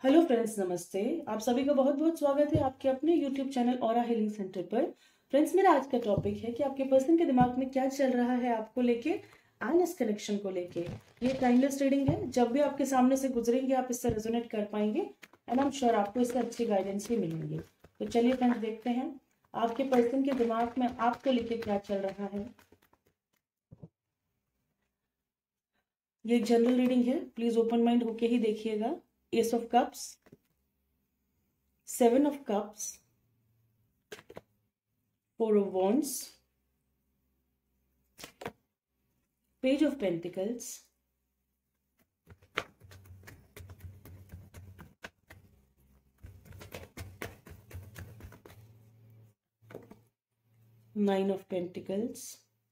Hello friends, नमस्ते। आप सभी का बहुत बहुत स्वागत है आपके अपने YouTube channel aura healing centre पर। फ्रेंड्स, मेरा आज का टॉपिक है कि आपके पर्सन के दिमाग में क्या चल रहा है आपको लेके एंड इस कनेक्शन को लेके। ये टाइमलेस रीडिंग है, जब भी आपके सामने से गुजरेंगे आप इससे रेजोनेट कर पाएंगे एंड आई एम श्योर आपको इससे अच्छी गाइडेंस भी मिलेंगी। तो चलिए फ्रेंड्स, देखते हैं आपके पर्सन के दिमाग में आपको लेके क्या चल रहा है। ये एक जनरल रीडिंग है, प्लीज ओपन माइंड होके ही देखिएगा। Ace of cups, seven of cups, four of wands, Page of Pentacles, Nine of Pentacles,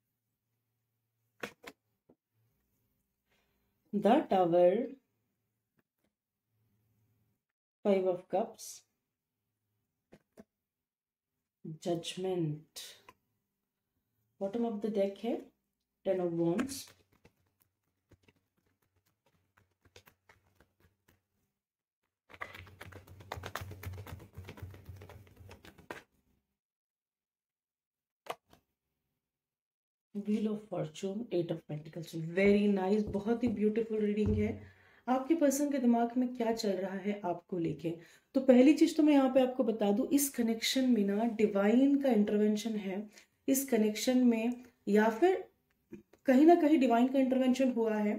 the Tower, Five of Cups, Judgment. Bottom of the deck है Ten of Wands, Wheel of Fortune, Eight of Pentacles. Very nice, बहुत ही beautiful reading है। आपके person के दिमाग में क्या चल रहा है आपको लेके। तो पहली चीज तो मैं यहाँ पे आपको बता दूं, इस कनेक्शन में ना डिवाइन का इंटरवेंशन है। इस कनेक्शन में या फिर कहीं ना कहीं डिवाइन का इंटरवेंशन हुआ है।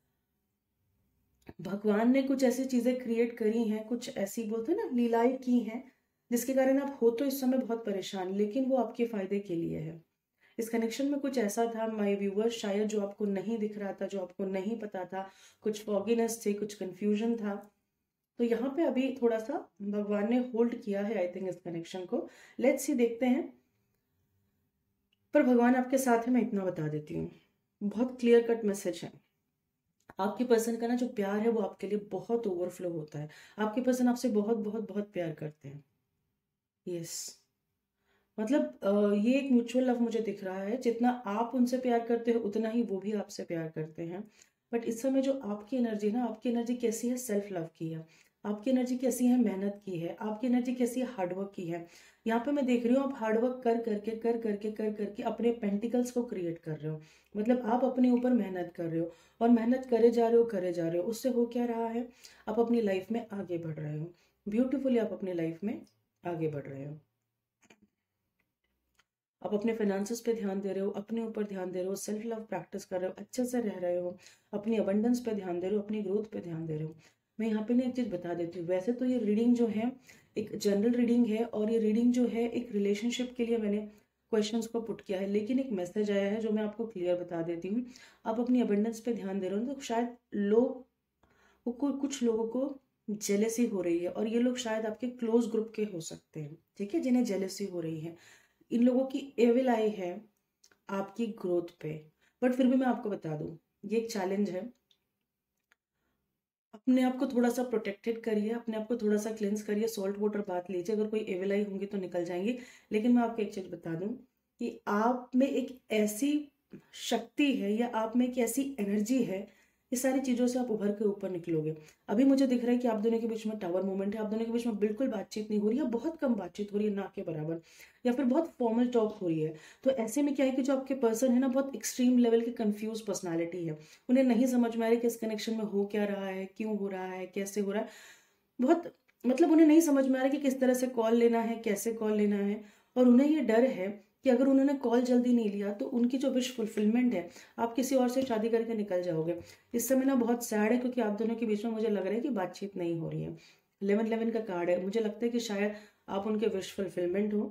भगवान ने कुछ ऐसी चीजें क्रिएट करी हैं, कुछ ऐसी बोलते हैं ना लीलाएं की हैं, जिसके कारण आप हो तो इस समय बहुत परेशान, लेकिन वो आपके फायदे के लिए है। इस कनेक्शन में कुछ ऐसा था माय व्यूअर्स, शायद जो आपको नहीं दिख रहा था, जो आपको नहीं पता था, कुछ फॉगीनेस थी, कुछ कंफ्यूजन था। तो यहाँ पे अभी थोड़ा सा भगवान ने होल्ड किया है आई थिंक इस कनेक्शन को। लेट्स सी, देखते हैं। पर भगवान आपके साथ है, मैं इतना बता देती हूँ। बहुत क्लियर कट मैसेज है। आपके पर्सन का ना जो प्यार है वो आपके लिए बहुत ओवरफ्लो होता है। आपके पर्सन आपसे बहुत बहुत बहुत प्यार करते हैं। यस, मतलब ये एक म्यूचुअल लव मुझे दिख रहा है। जितना आप उनसे प्यार करते हो उतना ही वो भी आपसे प्यार करते हैं। बट इस समय जो आपकी एनर्जी ना, आपकी एनर्जी कैसी है, सेल्फ लव की है। आपकी एनर्जी कैसी है, मेहनत की है। आपकी एनर्जी कैसी है, हार्डवर्क की है। यहाँ पे मैं देख रही हूँ आप हार्डवर्क कर करके अपने पेंटिकल्स को क्रिएट कर रहे हो। मतलब आप अपने ऊपर मेहनत कर रहे हो और मेहनत करे जा रहे हो। उससे हो क्या रहा है, आप अपनी लाइफ में आगे बढ़ रहे हो। ब्यूटीफुली आप अपनी लाइफ में आगे बढ़ रहे हो। आप अपने फाइनेंसेस पे ध्यान दे रहे हो, अपने ऊपर ध्यान दे रहे हो, सेल्फ लव प्रैक्टिस कर रहे हो, अच्छे से रह रहे हो, अपनी अबंडेंस पे ध्यान दे रहे हो, अपनी ग्रोथ पे ध्यान दे रहे हो। मैं यहाँ पे ना एक चीज बता देती हूँ। वैसे तो ये रीडिंग जो है एक जनरल रीडिंग है, और ये रीडिंग जो है एक रिलेशनशिप के लिए मैंने क्वेश्चंस को पुट किया है, लेकिन एक मैसेज आया है जो मैं आपको क्लियर बता देती हूँ। आप अपनी अबंडेंस पे ध्यान दे रहे हो तो शायद कुछ लोगों को जेलेसी हो रही है, और ये लोग शायद आपके क्लोज ग्रुप के हो सकते हैं, ठीक है, जिन्हें जेलेसी हो रही है। इन लोगों की एविल आई है आपकी ग्रोथ पे। बट फिर भी मैं आपको बता दूं, ये एक चैलेंज है। अपने आप को थोड़ा सा प्रोटेक्टेड करिए, अपने आप को थोड़ा सा क्लिंस करिए, सॉल्ट वाटर बात लीजिए। अगर कोई एविल आई होंगी तो निकल जाएंगी। लेकिन मैं आपको एक चीज बता दूं कि आप में एक ऐसी शक्ति है या आप में एक ऐसी एनर्जी है, इस सारी चीजों से आप उभर के ऊपर निकलोगे। अभी मुझे दिख रहा है कि आप दोनों के बीच में टावर मूवमेंट है। आप दोनों के बीच में बिल्कुल बातचीत नहीं हो रही है, बहुत कम बातचीत हो रही है, ना के बराबर, या फिर बहुत फॉर्मल टॉक हो रही है। तो ऐसे में क्या है कि जो आपके पर्सन है ना, बहुत एक्सट्रीम लेवल की कंफ्यूज पर्सनालिटी है। उन्हें नहीं समझ में आ रहा है कि इस कनेक्शन में हो क्या रहा है, क्यों हो रहा है, कैसे हो रहा है। बहुत मतलब उन्हें नहीं समझ में आ रहा है कि किस तरह से कॉल लेना है, कैसे कॉल लेना है। और उन्हें ये डर है कि अगर उन्होंने कॉल जल्दी नहीं लिया तो उनकी जो विश फुलफिलमेंट है, आप किसी और से शादी करके निकल जाओगे। इस समय ना बहुत सैड है, क्योंकि आप दोनों के बीच में मुझे लग रहा है कि बातचीत नहीं हो रही है। 1111 का कार्ड है, मुझे लगता है कि शायद आप उनके विश फुलफिलमेंट हो।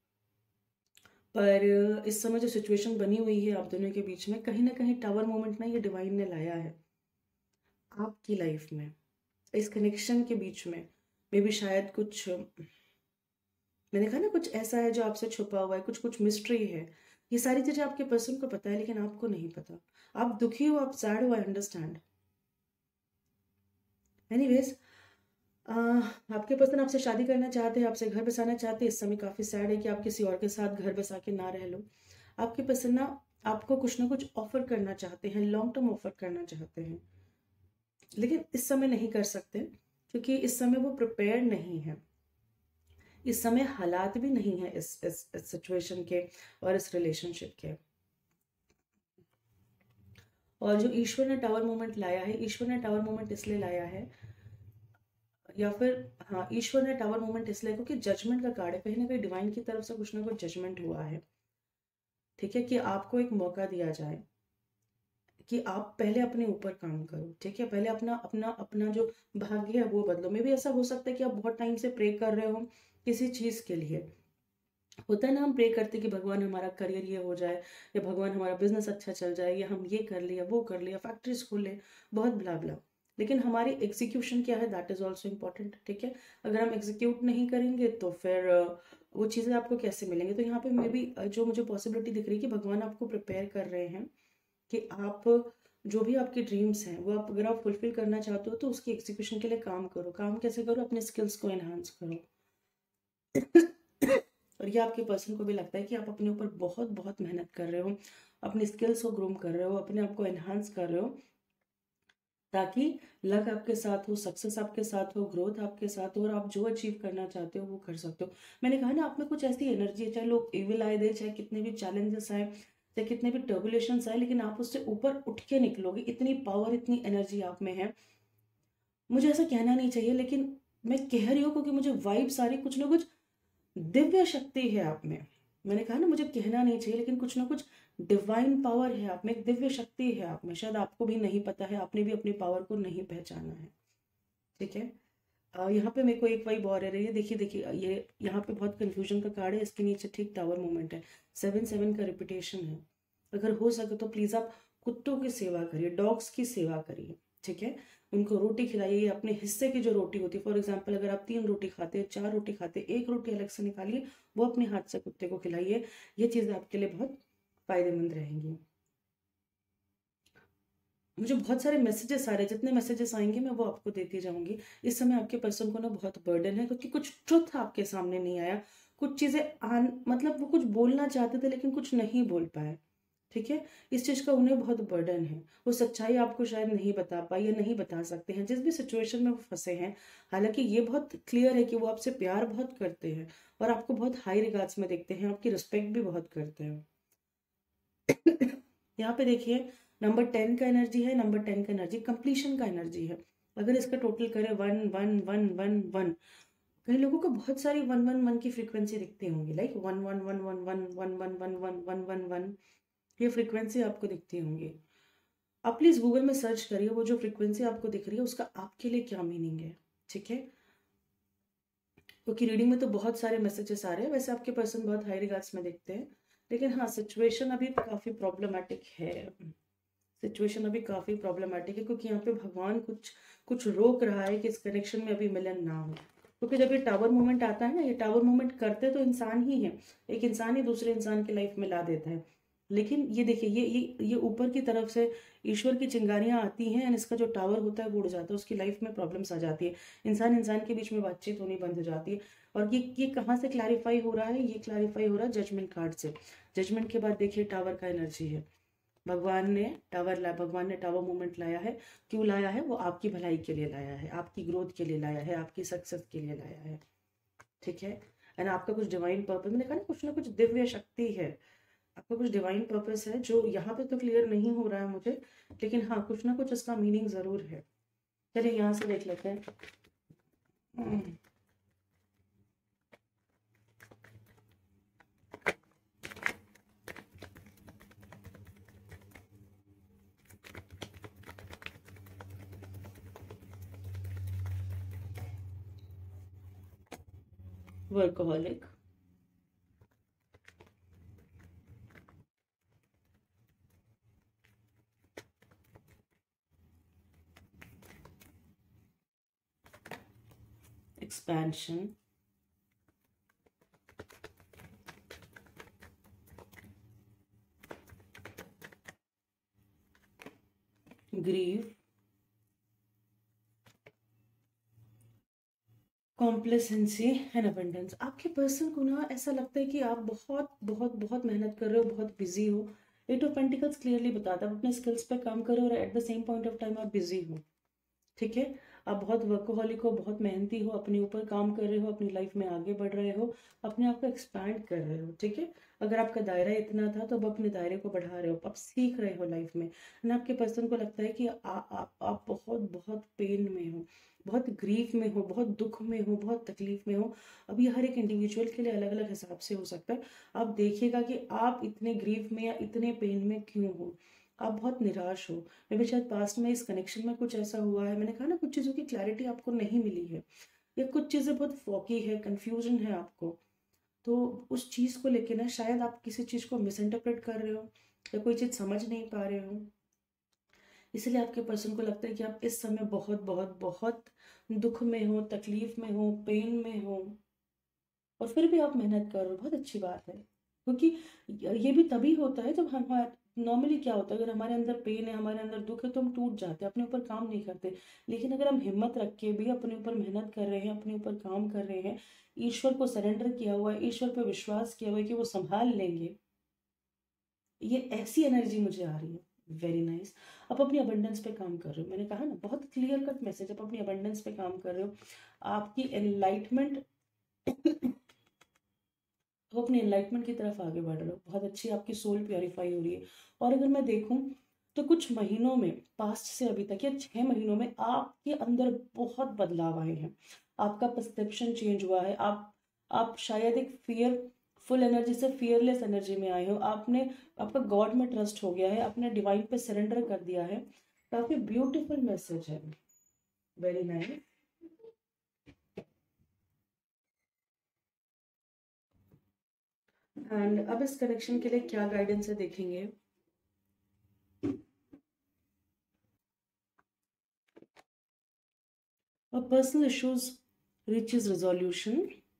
पर इस समय जो सिचुएशन बनी हुई है आप दोनों के बीच में, कहीं ना कहीं टावर मोमेंट ना ये डिवाइन ने लाया है आपकी लाइफ में। इस कनेक्शन के बीच में मे भी शायद कुछ, मैंने कहा ना, कुछ ऐसा है जो आपसे छुपा हुआ है, कुछ कुछ मिस्ट्री है। ये सारी चीजें आपके पर्सन को पता है लेकिन आपको नहीं पता। आप दुखी हो, आप सैड हो, आई अंडरस्टैंड। एनीवेज, आपके पर्सन आपसे शादी करना चाहते हैं, आपसे घर बसाना चाहते हैं। इस समय काफी सैड है कि आप किसी और के साथ घर बसा के ना रह लो। आपके पर्सन ना आपको कुछ ना कुछ ऑफर करना चाहते हैं, लॉन्ग टर्म ऑफर करना चाहते हैं, लेकिन इस समय नहीं कर सकते क्योंकि इस समय वो प्रिपेयर नहीं है, इस समय हालात भी नहीं है इस सिचुएशन के और इस रिलेशनशिप के। और जो ईश्वर ने टावर मोमेंट लाया है, ईश्वर ने टावर मोमेंट इसलिए लाया है, या फिर हाँ, ईश्वर ने टावर मोमेंट इसलिए क्योंकि जजमेंट का कार्ड है, कहीं ना कहीं डिवाइन की तरफ से कुछ ना कुछ जजमेंट हुआ है। ठीक है, कि आपको एक मौका दिया जाए कि आप पहले अपने ऊपर काम करो। ठीक है, पहले अपना अपना अपना जो भाग्य है वो बदलो। मे भी ऐसा हो सकता है कि आप बहुत टाइम से प्रे कर रहे हो किसी चीज के लिए। होता है ना, हम प्रे करते कि भगवान हमारा करियर ये हो जाए, या भगवान हमारा बिजनेस अच्छा चल जाए, या हम ये कर लिया वो कर लिया, फैक्ट्रीज खोल ले, बहुत ब्ला ब्ला। लेकिन हमारी एग्जीक्यूशन क्या है, दैट इज ऑल्सो इम्पोर्टेंट। ठीक है, अगर हम एग्जीक्यूट नहीं करेंगे तो फिर वो चीज़ें आपको कैसे मिलेंगी। तो यहाँ पे मे भी जो मुझे पॉसिबिलिटी दिख रही है कि भगवान आपको प्रिपेयर कर रहे हैं कि आप जो भी आपके ड्रीम्स हैं वो आप अगर आप फुलफिल करना चाहते हो तो उसकी एग्जीक्यूशन के लिए काम करो। काम कैसे करो, अपने स्किल्स को एनहांस करो। और ये आपके पर्सन को भी लगता है कि आप अपने ऊपर बहुत बहुत मेहनत कर रहे हो, अपनी स्किल्स को ग्रूम कर रहे हो, अपने आप को एनहांस कर रहे हो, ताकि लक आपके साथ हो, सक्सेस आपके साथ हो, ग्रोथ आपके साथ हो, और आप जो अचीव करना चाहते हो वो कर सकते हो। मैंने कहा ना, आप में कुछ ऐसी एनर्जी है, चाहे लोग इविल आए दे, चाहे कितने भी चैलेंजेस आए, चाहे कितने भी टर्बुलेशंस आए, लेकिन आप उससे ऊपर उठ के निकलोगे। इतनी पावर, इतनी एनर्जी आप में है। मुझे ऐसा कहना नहीं चाहिए, लेकिन मैं कह रही हूँ क्योंकि मुझे वाइब सारी कुछ ना कुछ दिव्य शक्ति है आप में। मैंने कहा ना, मुझे कहना नहीं चाहिए, लेकिन कुछ ना कुछ डिवाइन पावर है आप में, एक दिव्य शक्ति है आप में। शायद आपको भी नहीं पता है, आपने भी अपनी पावर को नहीं पहचाना है। ठीक है, यहाँ पे मेरे को एक वाइब और आ रही है। देखिए देखिए, ये यहाँ पे बहुत कंफ्यूजन का कार्ड है, इसके नीचे ठीक टावर मोमेंट है, 7-7 का रिपीटेशन है। अगर हो सके तो प्लीज आप कुत्तों की सेवा करिए, डॉग्स की सेवा करिए। ठीक है, उनको रोटी खिलाइए, अपने हिस्से की जो रोटी होती है। फॉर एग्जाम्पल, अगर आप 3 रोटी खाते हैं, 4 रोटी खाते हैं, एक रोटी अलग से निकालिए, वो अपने हाथ से कुत्ते को खिलाइए। ये चीज़ें आपके लिए बहुत फायदेमंद रहेंगी। मुझे बहुत सारे मैसेजेस आ रहे हैं, जितने मैसेजेस आएंगे मैं वो आपको देती जाऊंगी। इस समय आपके पर्सन को ना बहुत बर्डन है, क्योंकि कुछ ट्रुथ आपके सामने नहीं आया। कुछ चीजें मतलब वो कुछ बोलना चाहते थे लेकिन कुछ नहीं बोल पाए। ठीक है, इस चीज का उन्हें बहुत बर्डन है। वो सच्चाई आपको शायद नहीं बता पाई, या नहीं बता सकते हैं जिस भी सिचुएशन में वो फंसे हैं। हालांकि ये बहुत क्लियर है कि वो आपसे प्यार बहुत करते हैं, और आपको बहुत हाई रिगार्ड्स में देखते हैं, आपकी रिस्पेक्ट भी बहुत करते हैं। यहाँ पे देखिए, नंबर 10 का एनर्जी है। नंबर 10 का एनर्जी कंप्लीशन का एनर्जी है। अगर इसका टोटल करें 1 1 1 1 1, कई लोगों को बहुत सारी 1 1 1 की फ्रीक्वेंसी दिखती होंगी, लाइक 1 1 1 1 1 1 1 1 1 1, ये फ्रीक्वेंसी आपको दिखती होंगी। आप प्लीज गूगल में सर्च करिए, वो जो फ्रीक्वेंसी आपको दिख रही है उसका आपके लिए क्या मीनिंग है। ठीक है, क्योंकि रीडिंग में तो बहुत सारे मैसेजेस आ रहे हैं। वैसे आपके पर्सन बहुत हाई रिगार्ड्स में देखते हैं, लेकिन हाँ, सिचुएशन अभी काफी प्रॉब्लमेटिक है। सिचुएशन अभी काफी प्रॉब्लमेटिक है, क्योंकि यहाँ पे भगवान कुछ कुछ रोक रहा है कि इस कनेक्शन में अभी मिलन ना हो। क्योंकि जब ये टावर मूवमेंट आता है ना, ये टावर मूवमेंट करते तो इंसान ही है, एक इंसान ही दूसरे इंसान की लाइफ में ला देता है। लेकिन ये देखिए, ये ऊपर की तरफ से ईश्वर की चिंगारियां आती हैं, एंड इसका जो टावर होता है वो उड़ जाता है, उसकी लाइफ में प्रॉब्लम्स आ जाती है, इंसान इंसान के बीच में बातचीत होनी बंद हो जाती है। और ये कहाँ से क्लैरिफाई हो रहा है, ये क्लैरिफाई हो रहा है जजमेंट कार्ड से। जजमेंट के बाद देखिए टावर का एनर्जी है। भगवान ने टावर मूवमेंट लाया है। क्यों लाया है, वो आपकी भलाई के लिए लाया है, आपकी ग्रोथ के लिए लाया है, आपकी सक्सेस के लिए लाया है। ठीक है, एंड आपका कुछ डिवाइन पर्पस, मैंने कहा ना कुछ दिव्य शक्ति है, आपका कुछ डिवाइन पर्पस है जो यहाँ पे तो क्लियर नहीं हो रहा है मुझे, लेकिन हाँ, कुछ ना कुछ इसका मीनिंग जरूर है। चलिए यहाँ से देख लेते हैं। Workaholic, expansion, grieve, complacency and abundance. आपके पर्सन को ना ऐसा लगता है कि आप बहुत बहुत बहुत मेहनत कर रहे हो, बहुत बिजी हो। 8 ऑफ पेंटिकल्स क्लियरली बताता है आप अपने स्किल्स पे काम करो, और at the same point of time आप बिजी हो। ठीक है, आप बहुत वर्कोहॉलिक हो, बहुत मेहनती हो, अपने ऊपर काम कर रहे हो, अपनी लाइफ में आगे बढ़ रहे हो, अपने आप को एक्सपैंड कर रहे हो, ठीक है। अगर आपका दायरा इतना था तो अब अपने दायरे को बढ़ा रहे हो, आप सीख रहे हो लाइफ में। ना आपके पर्सन को लगता है कि आप बहुत बहुत पेन में हो, बहुत ग्रीफ में हो, बहुत दुख में हो, बहुत तकलीफ में हो। अब ये हर एक इंडिविजुअल के लिए अलग अलग हिसाब से हो सकता है। आप देखिएगा कि आप इतने ग्रीफ में या इतने पेन में क्यों हो। आप बहुत निराश हो, मे भी शायद पास्ट में इस कनेक्शन में कुछ ऐसा हुआ है, मैंने कहा ना कुछ चीज़ों की क्लैरिटी आपको नहीं मिली है, या कुछ चीज़ें बहुत फॉकी है, कंफ्यूजन है आपको। तो उस चीज़ को लेके ना शायद आप किसी चीज़ को मिस इंटरप्रेट कर रहे हो, या कोई चीज़ समझ नहीं पा रहे हो। इसलिए आपके पर्सन को लगता है कि आप इस समय बहुत बहुत बहुत दुख में हो, तकलीफ में हो, पेन में हो, और फिर भी आप मेहनत कर रहे हो। बहुत अच्छी बात है, क्योंकि ये भी तभी होता है जब हम, नॉर्मली क्या होता है, अगर हमारे अंदर पेन है, हमारे अंदर दुख है, तो हम टूट जाते हैं, अपने ऊपर काम नहीं करते। लेकिन अगर हम हिम्मत रख के भी अपने ऊपर मेहनत कर रहे हैं, अपने ऊपर काम कर रहे हैं, ईश्वर को सरेंडर किया हुआ है, ईश्वर पर विश्वास किया हुआ है कि वो संभाल लेंगे, ये ऐसी एनर्जी मुझे आ रही है। Very nice. आप अपनी अबंडेंस पे काम कर रहे हो, मैंने कहा ना बहुत क्लियर कट मैसेज, आप अपनी अबंडेंस पे काम कर रहे हो। आपकी एनलाइटमेंट वो अपने एनलाइटमेंट की तरफ आगे बढ़ रहे हो, बहुत अच्छी आपकी सोल प्योरीफाई हो रही है। और अगर मैं देखूं तो कुछ महीनों में, पास्ट से अभी तक या 6 महीनों में आपके अंदर बहुत बदलाव आए हैं। आपका परसेप्शन चेंज हुआ है। आप शायद एक फुल एनर्जी से फियरलेस एनर्जी में आए हो। आपका गॉड में ट्रस्ट हो गया है, आपने डिवाइन पे सरेंडर कर दिया है। काफी ब्यूटीफुल मैसेज है। Very nice. एंड अब इस कनेक्शन के लिए क्या गाइडेंस है देखेंगे। Personal issues reaches resolution.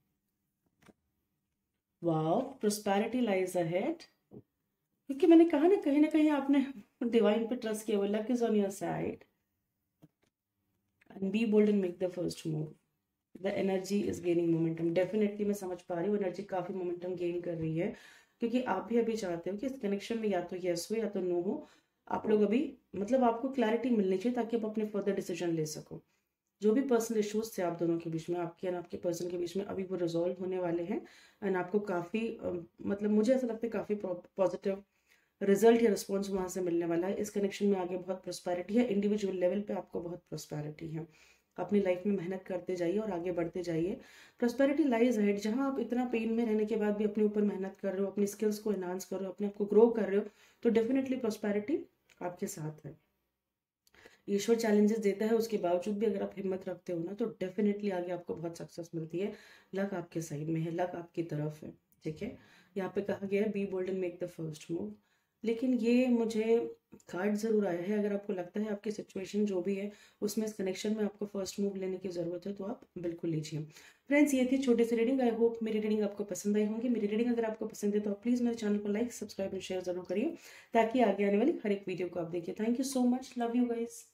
Wow, prosperity lies ahead. क्योंकि मैंने कहा ना कहीं आपने डिवाइन पे ट्रस्ट किया हुआ, luck is on your side. And be bold and make the first move. The energy is gaining momentum. Definitely मैं समझ पा रही हूँ, एनर्जी काफी मोमेंटम गेन कर रही है, क्योंकि आप भी अभी चाहते हो कि इस कनेक्शन में या तो यस हो या तो नो हो। आप लोग अभी, मतलब आपको क्लैरिटी मिलनी चाहिए ताकि आप अपने फर्दर डिसीजन ले सको। जो भी पर्सनल इश्यूज थे आप दोनों के बीच में, आपके और आपके पर्सन के बीच में, अभी वो रिजॉल्व होने वाले हैं। एंड आपको काफ़ी मतलब मुझे ऐसा लगता है काफ़ी पॉजिटिव रिजल्ट या रिस्पॉन्स वहाँ से मिलने वाला है। इस कनेक्शन में आगे बहुत प्रोस्पैरिटी है, इंडिविजुअल लेवल पे आपको बहुत प्रोस्पैरिटी है। अपनी लाइफ में मेहनत करते जाइए और आगे बढ़ते जाइए। Prosperity lies head. जहाँ आप इतना पेन में रहने के बाद भी अपने ऊपर मेहनत कर रहे हो, अपनी स्किल्स को एनहांस कर रहे हो, अपने आप को ग्रो कर रहे हो, तो डेफिनेटली प्रोस्पेरिटी आपके साथ है। ईश्वर चैलेंजेस देता है, उसके बावजूद भी अगर आप हिम्मत रखते हो ना, तो डेफिनेटली आगे आपको बहुत सक्सेस मिलती है। लक आपके साइड में है, लक आपकी तरफ है, ठीक है। यहाँ पे कहा गया है be bold and make the first move. लेकिन ये मुझे कार्ड जरूर आया है, अगर आपको लगता है आपकी सिचुएशन जो भी है उसमें इस कनेक्शन में आपको फर्स्ट मूव लेने की जरूरत है, तो आप बिल्कुल लीजिए। फ्रेंड्स, ये थी छोटी सी रीडिंग। आई होप मेरी रीडिंग आपको पसंद आई होंगी। मेरी रीडिंग अगर आपको पसंद है तो आप प्लीज़ मेरे चैनल को लाइक, सब्सक्राइब एंड शेयर जरूर करिए, ताकि आगे आने वाली हर एक वीडियो को आप देखिए। Thank you so much, love you guys.